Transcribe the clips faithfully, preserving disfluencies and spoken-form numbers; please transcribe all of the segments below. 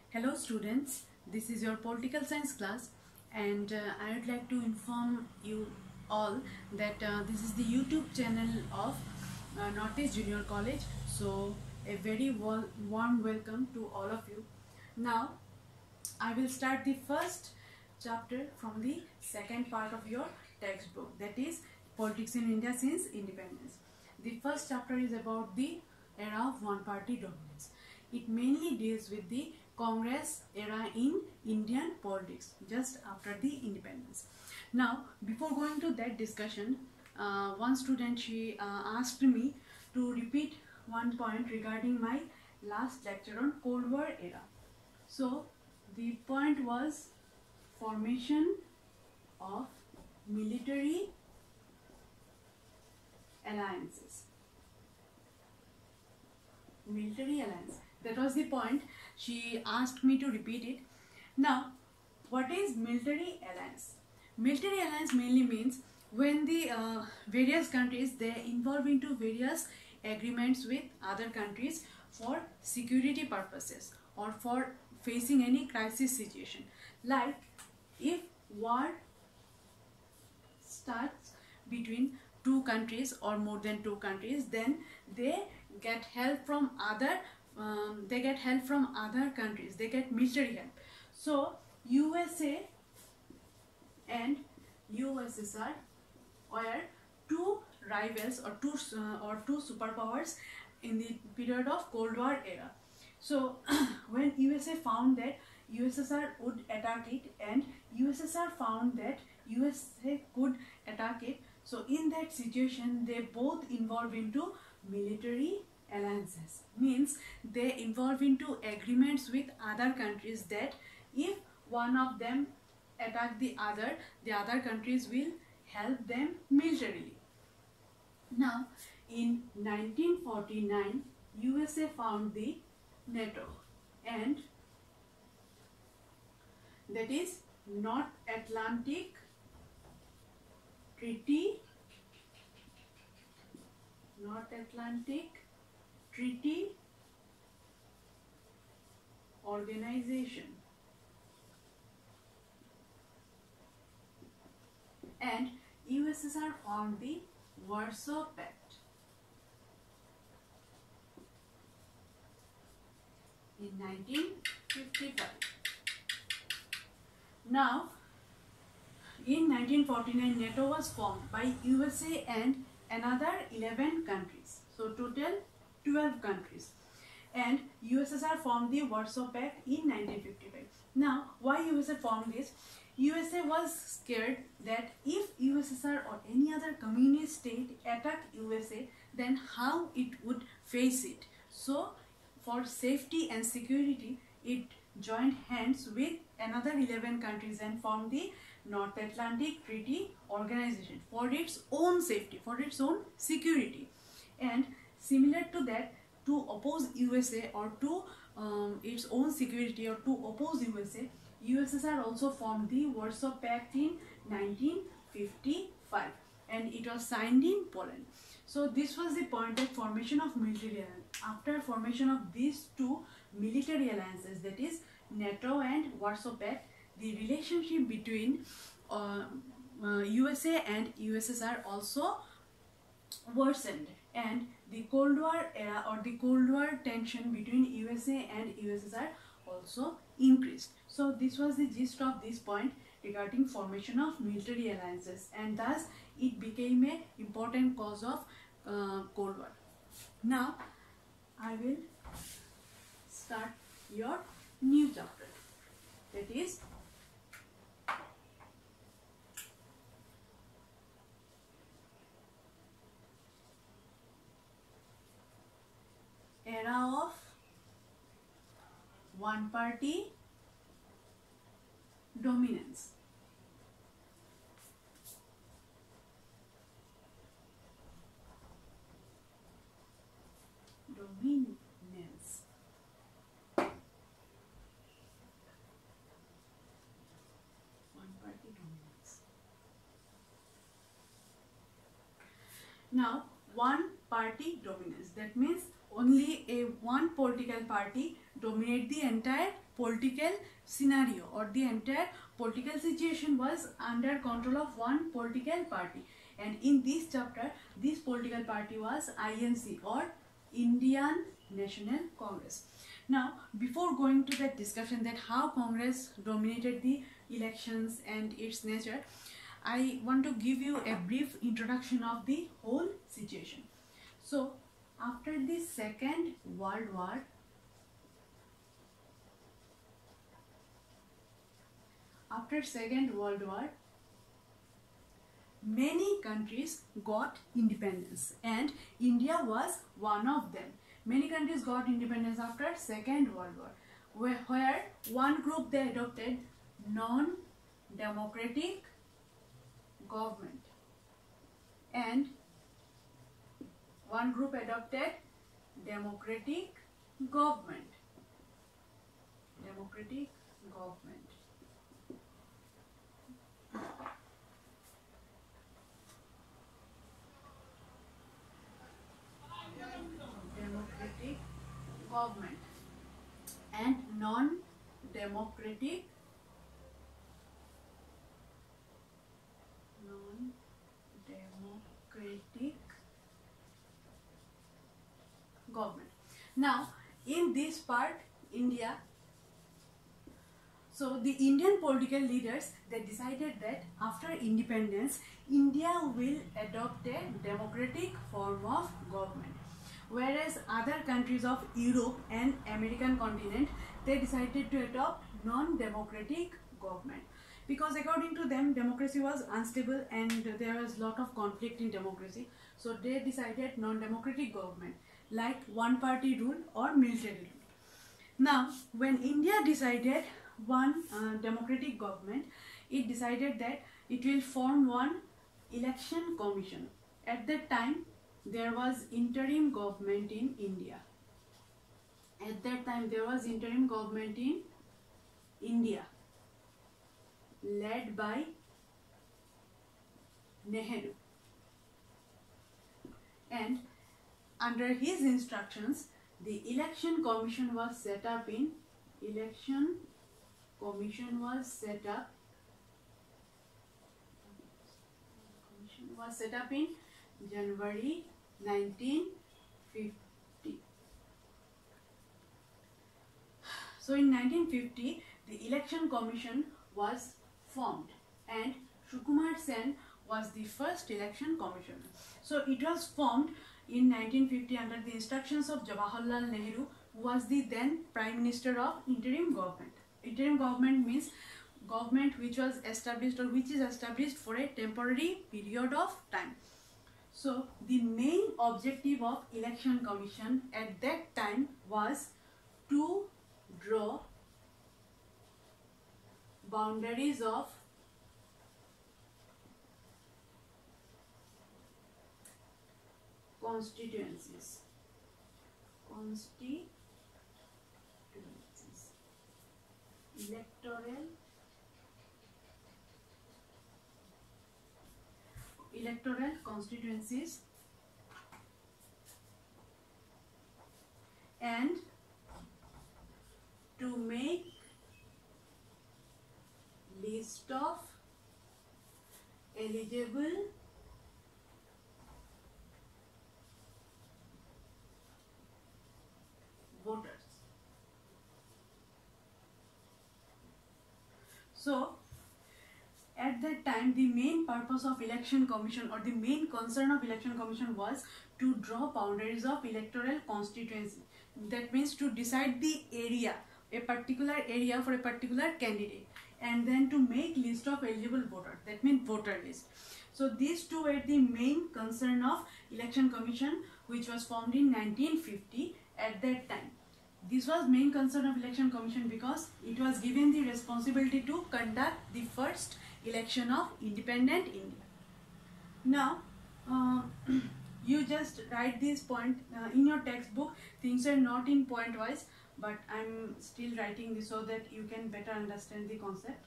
Hello students, this is your political science class and uh, I would like to inform you all that uh, this is the YouTube channel of uh, Northeast Junior College. So a very warm, warm welcome to all of you. Now I will start the first chapter from the second part of your textbook, that is Politics in India since Independence. The first chapter is about the era of one party dominance. It mainly deals with the Congress era in Indian politics just after the independence. Now, before going to that discussion, uh, one student she uh, asked me to repeat one point regarding my last lecture on Cold War era. So, the point was formation of military alliances. Military alliance. That was the point. She asked me to repeat it. Now, what is military alliance? Military alliance mainly means when the uh, various countries they involve into various agreements with other countries for security purposes or for facing any crisis situation. Like if war starts between two countries or more than two countries, then they get help from other um, they get help from other countries, they get military help. So U S A and U S S R were two rivals or two uh, or two superpowers in the period of Cold War era. So when U S A found that U S S R would attack it and U S S R found that U S A could attack it, so in that situation they both involved into military alliances. Means they involve into agreements with other countries that if one of them attack the other, the other countries will help them militarily. Now in nineteen forty-nine U S A found the NATO, and that is North Atlantic Treaty North Atlantic Treaty Organization, and U S S R formed the Warsaw Pact in nineteen fifty-five. Now in nineteen forty-nine NATO was formed by U S A and another eleven countries, so total twelve countries, and U S S R formed the Warsaw Pact in nineteen fifty-five. Now why U S A formed this? U S A was scared that if U S S R or any other communist state attack U S A, then how it would face it. So for safety and security it joined hands with another eleven countries and formed the North Atlantic Treaty Organization for its own safety, for its own security. And similar to that, to oppose U S A or to um, its own security or to oppose U S A, U S S R also formed the Warsaw Pact in nineteen fifty-five and it was signed in Poland. So this was the point of formation of military alliance. After formation of these two military alliances, that is NATO and Warsaw Pact, the relationship between uh, uh, U S A and U S S R also worsened, and the Cold War era or the Cold War tension between U S A and U S S R also increased. So this was the gist of this point regarding formation of military alliances, and thus it became a important cause of uh, Cold War. Now I will start your new chapter, that is era of one party dominance. Dominance. One party dominance. Now, one party dominance, that means only a one political party dominate the entire political scenario, or the entire political situation was under control of one political party. And in this chapter, this political party was I N C, or Indian National Congress. Now, before going to that discussion that how Congress dominated the elections and its nature, I want to give you a brief introduction of the whole situation. So, after the Second World War, after Second World War, many countries got independence, and India was one of them. Many countries got independence after Second World War, where, where one group they adopted non-democratic government, and one group adopted democratic government. Democratic government. Democratic government and non-democratic non-democratic government. Now, in this part, India, so the Indian political leaders, they decided that after independence, India will adopt a democratic form of government. Whereas other countries of Europe and American continent, they decided to adopt non-democratic government, because according to them democracy was unstable and there was lot of conflict in democracy. So they decided non-democratic government, like one party rule or military rule. Now, when India decided one uh, democratic government, it decided that it will form one election commission. At that time, there was interim government in India. At that time, there was interim government in India, led by Nehru. And under his instructions, the election commission was set up in election commission was set up commission was set up in January nineteen fifty. So in nineteen fifty, the election commission was formed, and Sukumar Sen was the first election commissioner. So it was formed in nineteen fifty under the instructions of Jawaharlal Nehru, who was the then Prime Minister of interim government. Interim government means government which was established or which is established for a temporary period of time. So the main objective of election commission at that time was to draw boundaries of constituencies. Constituencies. Electoral electoral constituencies, and to make list of eligible voters. So at that time, the main purpose of election commission, or the main concern of election commission, was to draw boundaries of electoral constituency. That means to decide the area, a particular area for a particular candidate, and then to make list of eligible voters. That means voter list. So these two were the main concern of election commission, which was formed in nineteen fifty at that time. This was main concern of election commission because it was given the responsibility to conduct the first election of independent India. Now, uh, you just write this point uh, in your textbook. Things are not in point wise, but I'm still writing this so that you can better understand the concept.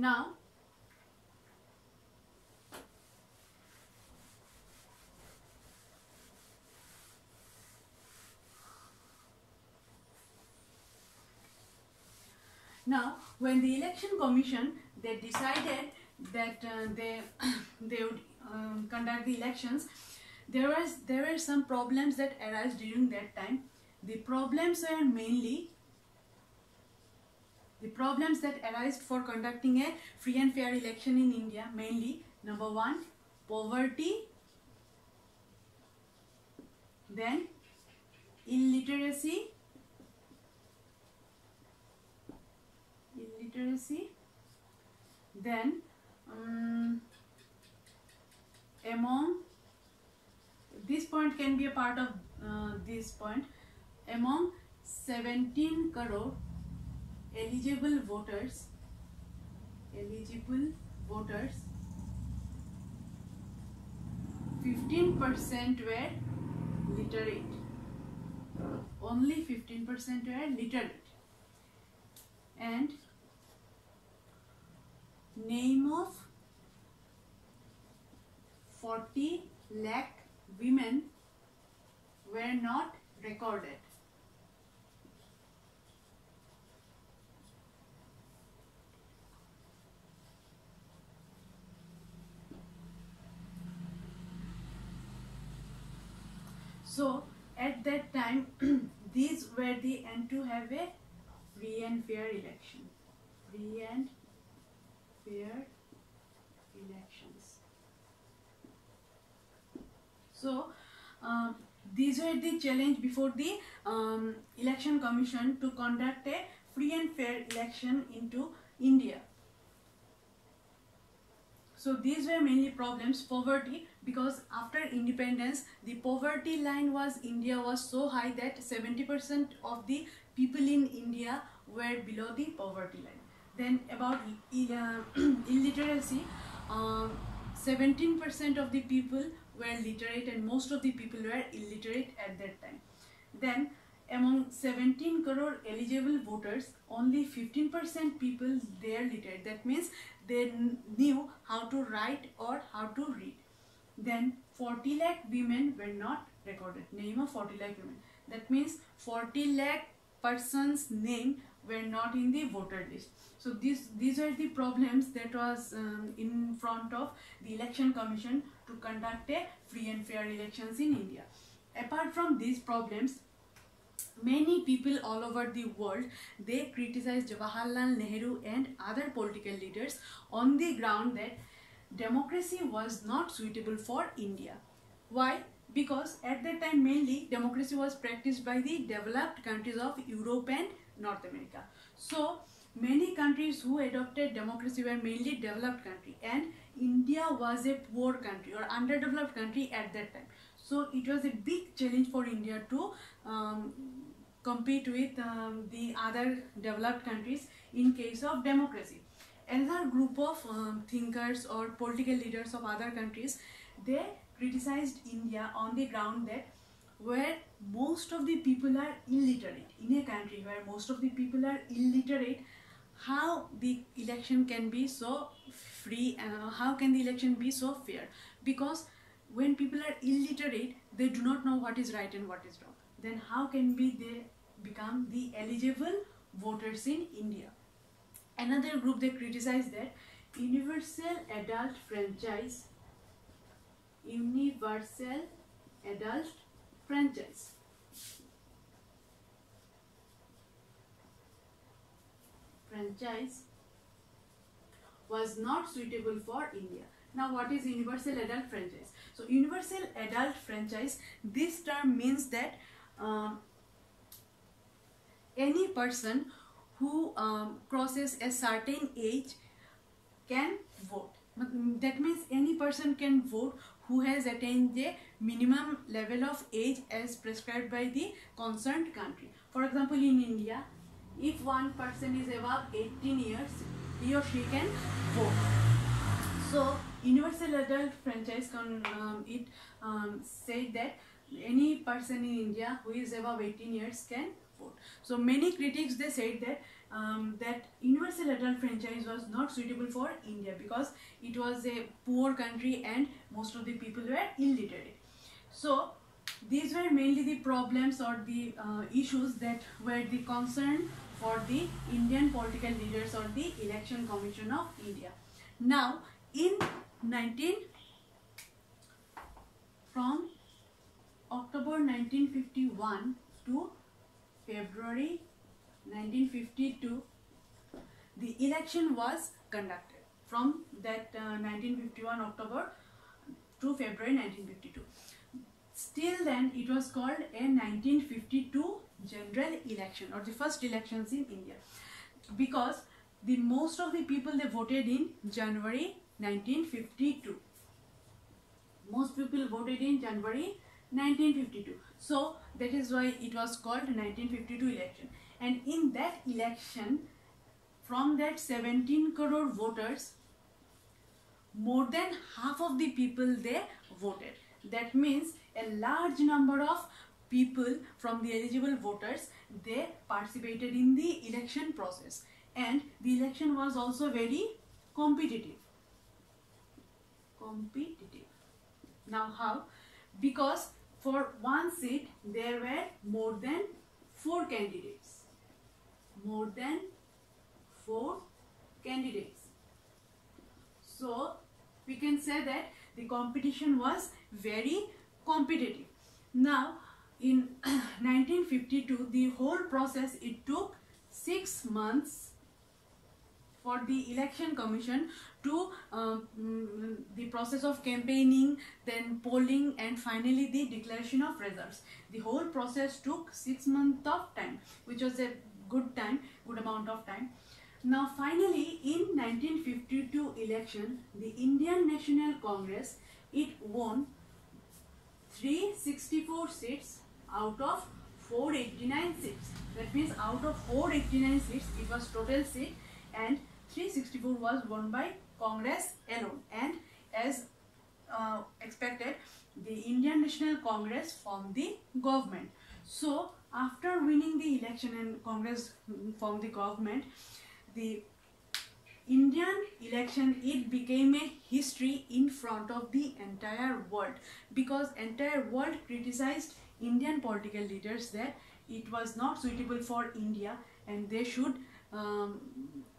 Now, now when the election commission, they decided that uh, they they would um, conduct the elections, there was there were some problems that arose during that time. The problems were mainly the problems that arise for conducting a free and fair election in India, mainly number one, poverty, then illiteracy, illiteracy, then um, among this point can be a part of uh, this point, among seventeen crore eligible voters, eligible voters, fifteen percent were literate. Only fifteen percent were literate. And name of forty lakh women were not recorded. So at that time, these were the and to have a free and fair election. Free and fair elections. So um, these were the challenge before the um, election commission to conduct a free and fair election into India. So these were mainly problems. Poverty, because after independence the poverty line was India was so high that seventy percent of the people in India were below the poverty line. Then about uh, illiteracy, um, seventeen percent of the people were literate and most of the people were illiterate at that time. Then among seventeen crore eligible voters, only fifteen percent people they are literate. That means they knew how to write or how to read. Then forty lakh women were not recorded. Name of forty lakh women. That means forty lakh persons' name were not in the voter list. So these these are the problems that was um, in front of the election commission to conduct a free and fair elections in India. Apart from these problems, many people all over the world, they criticized Jawaharlal Nehru and other political leaders on the ground that democracy was not suitable for India. Why? Because at that time mainly democracy was practiced by the developed countries of Europe and North America. So many countries who adopted democracy were mainly developed country, and India was a poor country or underdeveloped country at that time. So it was a big challenge for India to um, compete with um, the other developed countries in case of democracy. Another group of um, thinkers or political leaders of other countries, they criticized India on the ground that where most of the people are illiterate, in a country where most of the people are illiterate, how the election can be so free and uh, how can the election be so fair? Because when people are illiterate, they do not know what is right and what is wrong. Then how can be they become the eligible voters in India? Another group, they criticize that universal adult franchise, universal adult franchise. Franchise was not suitable for India. Now what is universal adult franchise? So universal adult franchise, this term means that um, any person who um, crosses a certain age can vote. That means any person can vote who has attained the minimum level of age as prescribed by the concerned country. For example, in India, if one person is above eighteen years, he or she can vote. So universal adult franchise can um, it um, said that any person in India who is above eighteen years can export. So many critics, they said that um, that universal adult franchise was not suitable for India because it was a poor country and most of the people were illiterate. So these were mainly the problems or the uh, issues that were the concern for the Indian political leaders or the Election Commission of India. Now in nineteen from October nineteen fifty-one to February nineteen fifty-two, the election was conducted from that uh, nineteen fifty-one October to February nineteen fifty-two. Still then it was called a nineteen fifty-two general election or the first elections in India, because the most of the people, they voted in January nineteen fifty-two. Most people voted in January nineteen fifty-two. So that is why it was called nineteen fifty-two election. And in that election, from that seventeen crore voters, more than half of the people, they voted. That means a large number of people from the eligible voters, they participated in the election process. And the election was also very competitive. Competitive. Now how? Because for one seat there were more than four candidates. More than four candidates. So we can say that the competition was very competitive. Now in nineteen fifty-two, the whole process, it took six months for the election commission to um, the process of campaigning, then polling, and finally the declaration of results. The whole process took six months of time, which was a good time, good amount of time. Now finally in nineteen fifty-two election, the Indian National Congress, it won three hundred sixty-four seats out of four hundred eighty-nine seats. That means out of four hundred eighty-nine seats, it was total seat, and three hundred sixty-four was won by Congress alone. And as uh, expected, the Indian National Congress formed the government. So after winning the election and Congress formed the government, the Indian election, it became a history in front of the entire world, because entire world criticized Indian political leaders that it was not suitable for India and they should um,